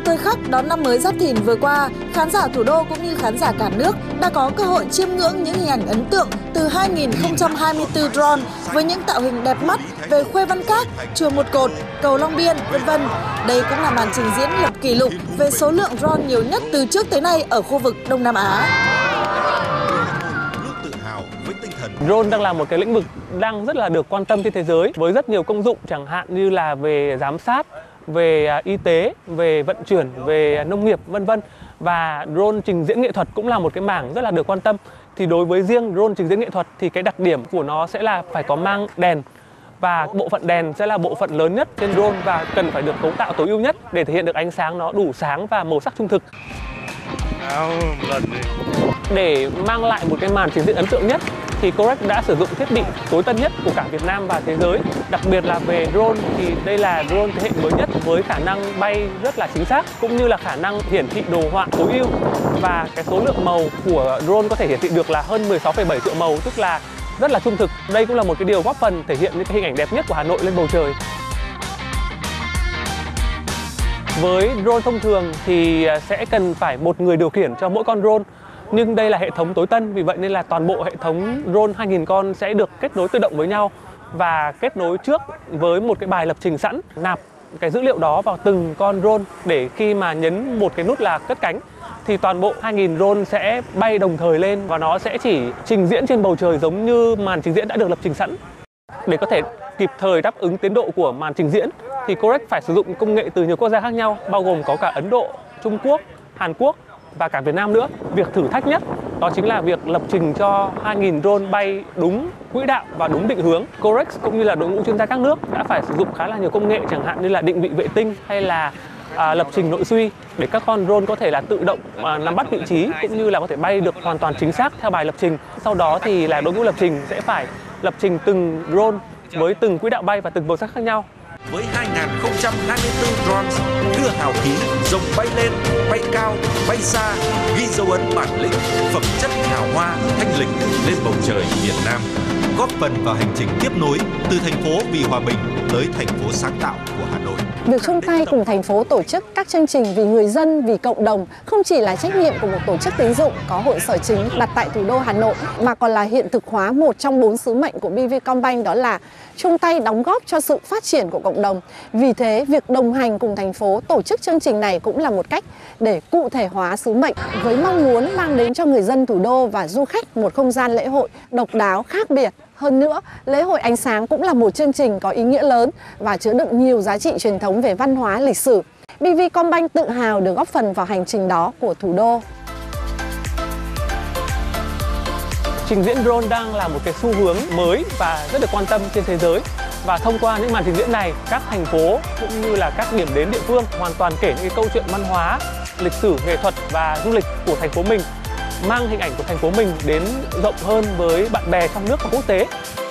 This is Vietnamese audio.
Thời khắc đón năm mới Giáp Thìn vừa qua, khán giả thủ đô cũng như khán giả cả nước đã có cơ hội chiêm ngưỡng những hình ảnh ấn tượng từ 2024 drone với những tạo hình đẹp mắt về Khuê Văn Các, chùa Một Cột, cầu Long Biên, v.v. Đây cũng là màn trình diễn lập kỷ lục về số lượng drone nhiều nhất từ trước tới nay ở khu vực Đông Nam Á. Drone đang là một cái lĩnh vực đang rất là được quan tâm trên thế giới với rất nhiều công dụng, chẳng hạn như là về giám sát, về y tế, về vận chuyển, về nông nghiệp, v.v. Và drone trình diễn nghệ thuật cũng là một cái mảng rất là được quan tâm. Thì đối với riêng drone trình diễn nghệ thuật thì cái đặc điểm của nó sẽ là phải có mang đèn, và bộ phận đèn sẽ là bộ phận lớn nhất trên drone và cần phải được cấu tạo tối ưu nhất để thể hiện được ánh sáng nó đủ sáng và màu sắc trung thực. Để mang lại một cái màn trình diễn ấn tượng nhất thì Corec đã sử dụng thiết bị tối tân nhất của cả Việt Nam và thế giới. Đặc biệt là về drone thì đây là drone thế hệ mới nhất với khả năng bay rất là chính xác cũng như là khả năng hiển thị đồ họa tối ưu, và cái số lượng màu của drone có thể hiển thị được là hơn 16,7 triệu màu, tức là rất là trung thực. Đây cũng là một cái điều góp phần thể hiện những cái hình ảnh đẹp nhất của Hà Nội lên bầu trời. Với drone thông thường thì sẽ cần phải một người điều khiển cho mỗi con drone. Nhưng đây là hệ thống tối tân, vì vậy nên là toàn bộ hệ thống drone 2000 con sẽ được kết nối tự động với nhau và kết nối trước với một cái bài lập trình sẵn, nạp cái dữ liệu đó vào từng con drone để khi mà nhấn một cái nút là cất cánh thì toàn bộ 2000 drone sẽ bay đồng thời lên và nó sẽ chỉ trình diễn trên bầu trời giống như màn trình diễn đã được lập trình sẵn. Để có thể kịp thời đáp ứng tiến độ của màn trình diễn thì Corec phải sử dụng công nghệ từ nhiều quốc gia khác nhau, bao gồm có cả Ấn Độ, Trung Quốc, Hàn Quốc và cả Việt Nam nữa. Việc thử thách nhất đó chính là việc lập trình cho 2000 drone bay đúng quỹ đạo và đúng định hướng. Corec cũng như là đội ngũ chuyên gia các nước đã phải sử dụng khá là nhiều công nghệ, chẳng hạn như là định vị vệ tinh hay là lập trình nội suy để các con drone có thể là tự động nắm bắt vị trí cũng như là có thể bay được hoàn toàn chính xác theo bài lập trình. Sau đó thì là đội ngũ lập trình sẽ phải lập trình từng drone với từng quỹ đạo bay và từng màu sắc khác nhau. Với 2024 drones đưa hào khí rồng bay lên, bay cao, bay xa, ghi dấu ấn bản lĩnh, phẩm chất hào hoa, thanh lịch lên bầu trời Việt Nam, góp phần vào hành trình tiếp nối từ thành phố vì hòa bình tới thành phố sáng tạo của Hà Nội. Việc chung tay cùng thành phố tổ chức các chương trình vì người dân, vì cộng đồng không chỉ là trách nhiệm của một tổ chức tín dụng có hội sở chính đặt tại thủ đô Hà Nội, mà còn là hiện thực hóa một trong 4 sứ mệnh của BVcombank, đó là chung tay đóng góp cho sự phát triển của cộng đồng. Vì thế, việc đồng hành cùng thành phố tổ chức chương trình này cũng là một cách để cụ thể hóa sứ mệnh với mong muốn mang đến cho người dân thủ đô và du khách một không gian lễ hội độc đáo khác biệt. Hơn nữa, lễ hội ánh sáng cũng là một chương trình có ý nghĩa lớn và chứa đựng nhiều giá trị truyền thống về văn hóa, lịch sử. BVcombank tự hào được góp phần vào hành trình đó của thủ đô. Trình diễn drone đang là một cái xu hướng mới và rất được quan tâm trên thế giới. Và thông qua những màn trình diễn này, các thành phố cũng như là các điểm đến địa phương hoàn toàn kể những cái câu chuyện văn hóa, lịch sử, nghệ thuật và du lịch của thành phố mình, mang hình ảnh của thành phố mình đến rộng hơn với bạn bè trong nước và quốc tế.